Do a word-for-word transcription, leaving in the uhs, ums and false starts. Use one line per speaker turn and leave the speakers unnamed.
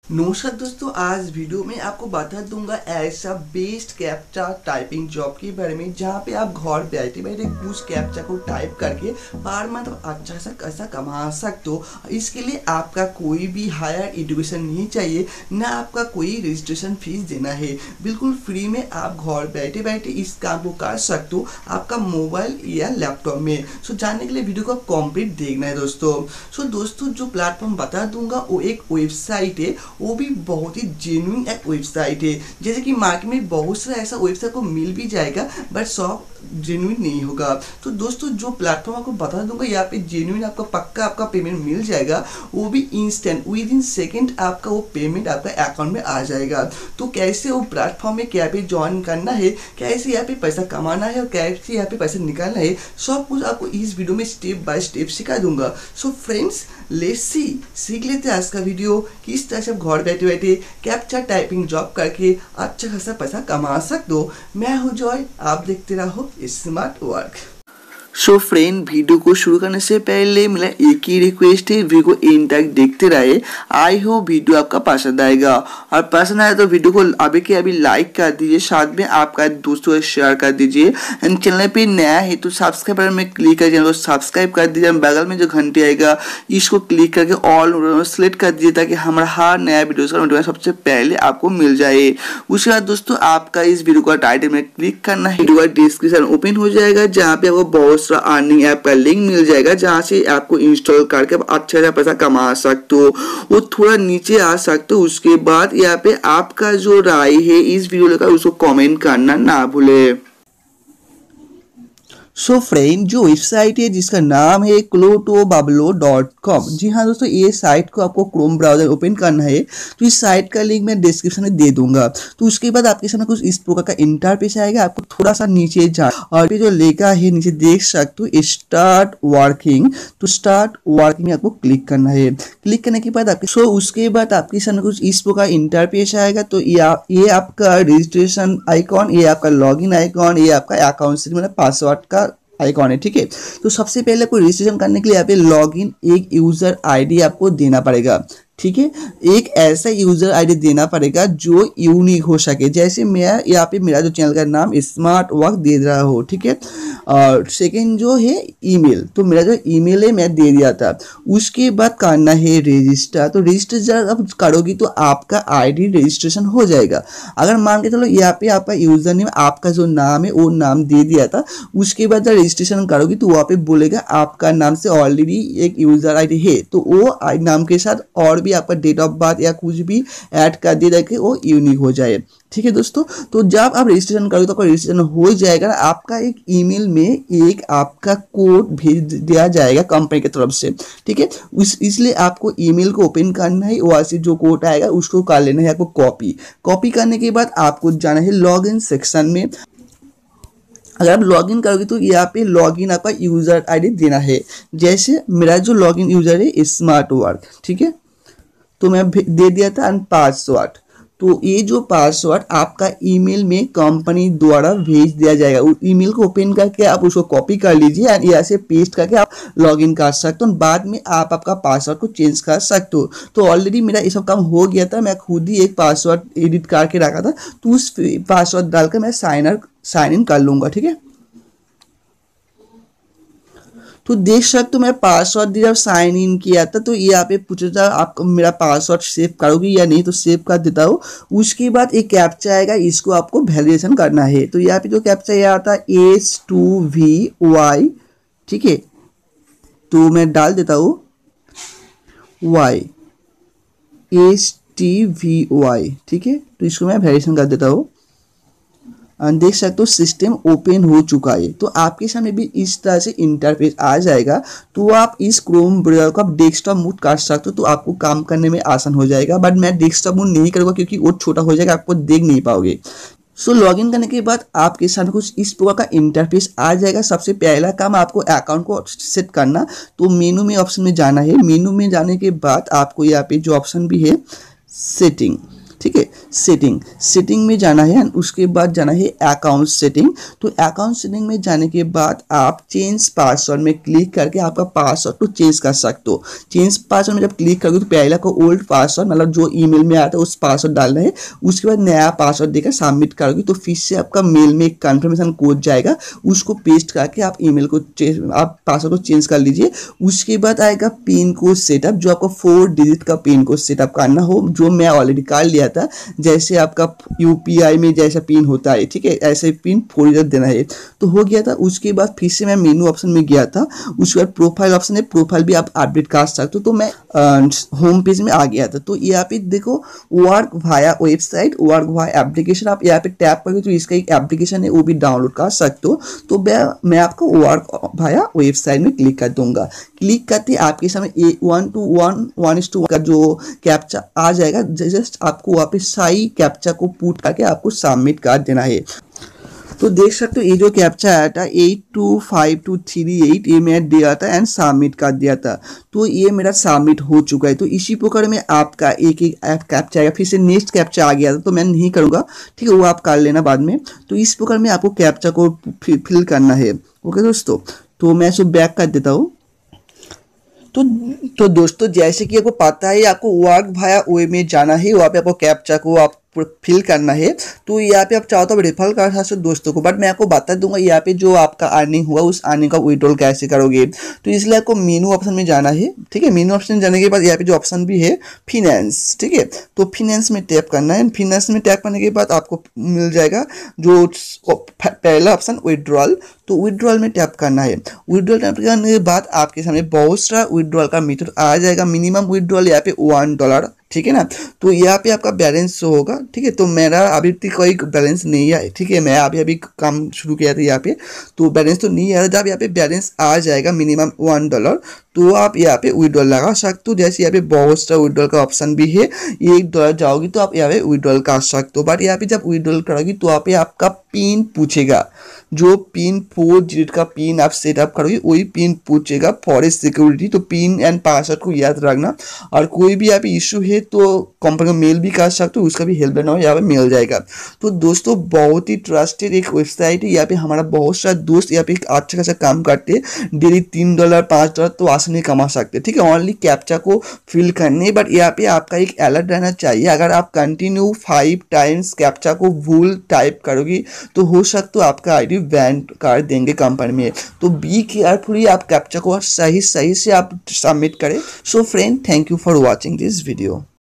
नमस्कार दोस्तों, आज वीडियो में आपको बता दूंगा ऐसा बेस्ट कैप्चा टाइपिंग जॉब के बारे में जहां पे आप घर बैठे बैठे कुछ कैप्चा को टाइप करके पर मंथ अच्छा सा पैसा कमा सकते हो। इसके लिए आपका कोई भी हायर एजुकेशन नहीं चाहिए, ना आपका कोई रजिस्ट्रेशन फीस देना है। बिल्कुल फ्री में आप घर बैठे बैठे इस काम को कर सकते हो आपका मोबाइल या लैपटॉप में। सो जानने के लिए वीडियो को कंप्लीट देखना है दोस्तों। सो दोस्तों जो प्लेटफॉर्म बता दूंगा वो एक वेबसाइट है, वो भी बहुत ही जेन्युइन एक वेबसाइट है। जैसे कि मार्केट में बहुत सारा ऐसा वेबसाइट को मिल भी जाएगा बट सब जेन्युइन नहीं होगा। तो दोस्तों जो प्लेटफॉर्म आपको बता दूंगा यहाँ पे जेन्युइन आपका पक्का आपका पेमेंट मिल जाएगा, वो भी इंस्टेंट विद इन सेकेंड आपका वो पेमेंट आपका अकाउंट में आ जाएगा। तो कैसे वो प्लेटफॉर्म में क्या पे ज्वाइन करना है, कैसे यहाँ पे पैसा कमाना है और कैसे यहाँ पे पैसा निकालना है, सब कुछ आपको इस वीडियो में स्टेप बाय स्टेप सिखा दूंगा। सो फ्रेंड्स लेट्स सी सीख लेते हैं आज का वीडियो किस तरह से आप घर बैठे बैठे कैप्चा टाइपिंग जॉब करके अच्छा खासा पैसा कमा सकते हो। मैं हूं जॉय, आप देखते रहो smart work. So friend video को शुरू करने से पहले मेरा एक ही रिक्वेस्ट है, वीडियो को एंड तक देखते रहे। आई होप वीडियो आपका पसंद आएगा, और पसंद आए तो वीडियो को अभी के अभी लाइक कर दीजिए, साथ में आपका दोस्तों को शेयर कर दीजिए। एंड चैनल पे नया है तो सब्सक्राइब बटन में क्लिक कर चैनल को सब्सक्राइब कर दीजिए। बगल में जो घंटी आएगा इसको क्लिक करके ऑल सेलेक्ट कर दीजिए ताकि हमारा हर नया वीडियो का नोटिफिकेशन सबसे पहले आपको मिल जाए। उसके बाद दोस्तों आपका इस वीडियो का टाइटल में क्लिक करना है, वीडियो का डिस्क्रिप्शन ओपन हो जाएगा जहाँ पे आपको बहुत अर्निंग ऐप का लिंक मिल जाएगा जहां से आपको इंस्टॉल करके अच्छा अच्छा पैसा कमा सकते हो। वो थोड़ा नीचे आ सकते हो। उसके बाद यहाँ पे आपका जो राय है इस वीडियो लेकर उसको कमेंट करना ना भूले। सो so फ्रेंड जो वेबसाइट है जिसका नाम है क्लोटोबब्लो डॉट कॉम। जी हाँ दोस्तों, ये साइट को आपको क्रोम ब्राउजर ओपन करना है तो इस साइट का लिंक मैं डिस्क्रिप्शन में दे दूंगा। तो उसके बाद आपके सामने कुछ इस प्रकार का इंटरफेस आएगा। आपको थोड़ा सा नीचे जा और जो लिखा है नीचे देख सकते हो स्टार्ट वर्किंग। तो स्टार्ट वर्किंग में आपको क्लिक करना है। क्लिक करने के बाद आपके सो so उसके बाद आपके सामने कुछ इस प्रकार इंटरफेस आएगा। तो ये आपका रजिस्ट्रेशन आइकॉन, ये आपका लॉगिन आइकॉन, ये आपका अकाउंट मतलब पासवर्ड का आइकॉन है। ठीक है, तो सबसे पहले आपको रजिस्ट्रेशन करने के लिए यहाँ पे लॉगिन एक यूजर आईडी आपको देना पड़ेगा। ठीक है, एक ऐसा यूजर आईडी देना पड़ेगा जो यूनिक हो सके। जैसे मैं यहाँ पे मेरा जो चैनल का नाम स्मार्ट वर्क दे रहा हो। ठीक है, और सेकंड जो है ईमेल, तो मेरा जो ईमेल है मैं दे दिया था। उसके बाद करना है रजिस्टर। तो रजिस्टर जब आप करोगी तो आपका आईडी रजिस्ट्रेशन हो जाएगा। अगर मान के चलो यहाँ पे आपका यूजर नेम आपका जो नाम है वो नाम दे दिया था, उसके बाद जब रजिस्ट्रेशन करोगी तो वहाँ पे बोलेगा आपका नाम से ऑलरेडी एक यूजर आईडी है, तो वो नाम के साथ और भी आपका डेट ऑफ बर्थ या कुछ भी ऐड कर दिया जाए वो यूनिक हो जाए। ठीक है दोस्तों, तो जब आप रजिस्ट्रेशन करोगे तो आपका रजिस्ट्रेशन हो जाएगा। आपका एक ईमेल में एक आपका कोड भेज दिया जाएगा कंपनी की तरफ से। ठीक है, उस इसलिए आपको ईमेल को ओपन करना है, वहाँ से जो कोड आएगा उसको कर लेना है आपको कॉपी। कॉपी करने के बाद आपको जाना है लॉगिन सेक्शन में। अगर आप लॉगिन करोगे तो यहाँ पे लॉगिन आपका यूजर आईडी देना है। जैसे मेरा जो लॉगिन यूजर है स्मार्ट वर्क, ठीक है, तो मैं दे दिया था एंड पासवर्ड। तो ये जो पासवर्ड आपका ईमेल में कंपनी द्वारा भेज दिया जाएगा। उस ईमेल को ओपन करके आप उसको कॉपी कर लीजिए एंड यहाँ से पेस्ट करके आप लॉगिन कर सकते हो। बाद में आप आपका पासवर्ड को चेंज कर सकते हो। तो ऑलरेडी मेरा ये सब काम हो गया था, मैं खुद ही एक पासवर्ड एडिट करके रखा था, तो उस पासवर्ड डालकर मैं साइनर साइन इन कर लूंगा। ठीक है, तो देख सकते हो मैं पासवर्ड दिया साइन इन किया था। तो यहाँ पे पूछा था आप मेरा पासवर्ड सेव करोगे या नहीं, तो सेव कर देता हूँ। उसके बाद एक कैप्चा आएगा, इसको आपको वैलिडेशन करना है। तो यहाँ पे जो कैप्चा ये आता है एस टू वी वाई। ठीक है, तो मैं डाल देता हूँ Y S T V Y. ठीक है, तो इसको मैं वैलिडेशन कर देता हूँ। देख सकते हो सिस्टम ओपन हो चुका है। तो आपके सामने भी इस तरह से इंटरफेस आ जाएगा। तो आप इस क्रोम ब्राउज़र को आप डेस्कटॉप मोड कर सकते हो, तो आपको काम करने में आसान हो जाएगा। बट मैं डेस्कटॉप मोड नहीं करूँगा क्योंकि वो छोटा हो जाएगा, आपको देख नहीं पाओगे। सो so, लॉगिन करने के बाद आपके सामने कुछ इस प्रकार का इंटरफेस आ जाएगा। सबसे पहला काम आपको अकाउंट को सेट करना। तो मेनू में ऑप्शन में जाना है। मेनू में जाने के बाद आपको यहाँ पे जो ऑप्शन भी है सेटिंग, ठीक है। सेटिंग सेटिंग में जाना है, उसके बाद जाना है अकाउंट सेटिंग। तो अकाउंट सेटिंग में जाने के बाद आप चेंज पासवर्ड में क्लिक करके आपका पासवर्ड को चेंज कर सकते हो। चेंज पासवर्ड में जब क्लिक करोगे तो पहला को ओल्ड पासवर्ड मतलब जो ईमेल में आता है उस पासवर्ड डालना है, उसके बाद नया पासवर्ड देकर सबमिट करोगे तो फिर से आपका मेल में एक कंफर्मेशन कोड जाएगा, उसको पेस्ट करके आप ईमेल को आप पासवर्ड को चेंज कर लीजिए। उसके बाद आएगा पिन कोड सेटअप, जो आपको फोर डिजिट का पिन कोड सेटअप करना हो, जो मैं ऑलरेडी कर लिया था। जैसे आपका यूपीआई में जैसा पिन होता है, ठीक है, ऐसे पिन फोर डिजिट देना है, तो हो गया था। उसके बाद फिर से मैं मेनू ऑप्शन में गया था, उसके बाद प्रोफाइल ऑप्शन है, प्रोफाइल भी आप अपडेट कर सकते हो। तो मैं होम पेज में आ गया था। तो यहाँ पे देखो work via website, work via application, आप यहाँ पे टैप करोगे तो इसका एक एप्लीकेशन है वो भी डाउनलोड कर सकते हो। तो मैं आपको वर्क वाया वेबसाइट में क्लिक कर दूंगा। क्लिक करते आपके सामने A one two one one इस टू का जो कैप्चा आ जाएगा, जस्ट आपको वहाँ पे सही कैप्चा को पुट करके आपको सबमिट कर देना है। तो देख सकते हो ये जो कैप्चा आया था eight two five two three eight, ये मैं दिया था एंड सबमिट कर दिया था। तो ये मेरा सबमिट हो चुका है। तो इसी प्रकार में आपका एक एक कैप्चा आएगा, फिर से नेक्स्ट कैप्चा आ गया था तो मैं नहीं करूँगा, ठीक है, वो आप कर लेना बाद में। तो इस प्रकार में आपको कैप्चा को फिल करना है। ओके दोस्तों, तो मैं इसको बैक कर देता हूँ। तो तो दोस्तों जैसे कि आपको पता है आपको वर्क वाया वे में जाना है, वहाँ पे आपको कैप्चा को आप फिल करना है। तो यहाँ पे आप चाहो तो रेफर कर सकते हो दोस्तों को, बट मैं आपको बता दूंगा यहाँ पे जो आपका अर्निंग हुआ उस अर्निंग का विड्रॉल कैसे करोगे। तो इसलिए आपको मेनू ऑप्शन में जाना है, ठीक है। मेनू ऑप्शन जाने के बाद यहाँ पे जो ऑप्शन भी है फिनेंस, ठीक है, तो फिनेंस में टैप करना है। फिनेंस में टैप करने के बाद आपको मिल जाएगा जो पहला ऑप्शन विड्रॉल, तो विड्रॉल में टैप करना है। विड्रॉल टैप करने के बाद आपके सामने बहुत सारा विड्रॉल का मेथड आ जाएगा। मिनिमम विड्रॉल यहाँ पे वन डॉलर, ठीक है ना। तो यहाँ पे आपका बैलेंस शो होगा, ठीक है। तो मेरा अभी तक कोई बैलेंस नहीं है, ठीक है, मैं अभी अभी काम शुरू किया था यहाँ पे, तो बैलेंस तो नहीं है। जब यहाँ पे बैलेंस आ जाएगा मिनिमम वन डॉलर तो आप यहाँ पे विड्रॉल लगा सकते हो। जैसे यहाँ पे बहुत सारा विड्रॉल का ऑप्शन भी है, एक डॉलर जाओगी तो आप यहाँ पे विड्रॉल कर सकते हो। बट यहाँ पे जब विड्रॉल करोगी तो यहाँ पे आपका पिन पूछेगा, जो पिन फोर डिजिट का पिन आप सेटअप करोगे वही पिन पूछेगा फॉर सिक्योरिटी। तो पिन एंड पासवर्ड को याद रखना, और कोई भी यहाँ पे इशू है तो कंपनी को मेल भी कर सकते हो, उसका भी हेल्प लेना हो यहाँ पे मिल जाएगा। तो दोस्तों बहुत ही ट्रस्टेड एक वेबसाइट है। यहाँ पे हमारा बहुत सारा दोस्त यहाँ पे अच्छा खासा काम करते हैं, डेली तीन डॉलर पाँच डॉलर तो आसानी कमा सकते हैं, ठीक है, ओनली कैप्चा को फिल करने। बट यहाँ पे आपका एक अलर्ट रहना चाहिए, अगर आप कंटिन्यू फाइव टाइम्स कैप्चा को भूल टाइप करोगे तो हो सकता है आपका आईडी बैन कर देंगे कंपनी में। तो बी केयरफुली आप कैप्चा को सही सही से आप सबमिट करें। So friend, thank you for watching this video.